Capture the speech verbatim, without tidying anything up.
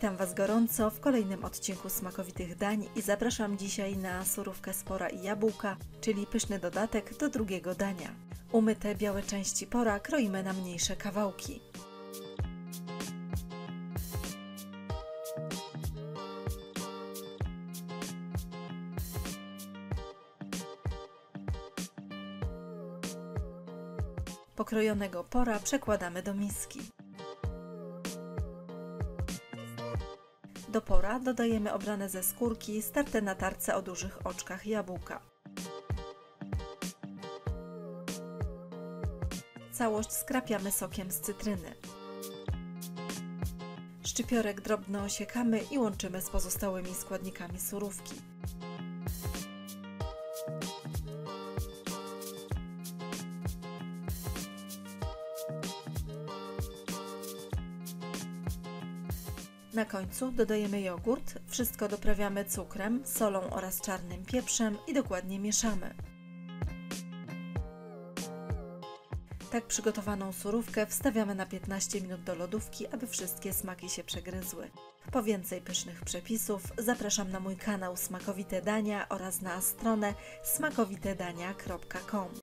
Witam Was gorąco w kolejnym odcinku smakowitych dań i zapraszam dzisiaj na surówkę z pora i jabłka, czyli pyszny dodatek do drugiego dania. Umyte białe części pora kroimy na mniejsze kawałki. Pokrojonego pora przekładamy do miski. Do pora dodajemy obrane ze skórki, starte na tarce o dużych oczkach jabłka. Całość skrapiamy sokiem z cytryny. Szczypiorek drobno osiekamy i łączymy z pozostałymi składnikami surówki. Na końcu dodajemy jogurt, wszystko doprawiamy cukrem, solą oraz czarnym pieprzem i dokładnie mieszamy. Tak przygotowaną surówkę wstawiamy na piętnaście minut do lodówki, aby wszystkie smaki się przegryzły. Po więcej pysznych przepisów zapraszam na mój kanał Smakowite Dania oraz na stronę smakowitedania kropka com.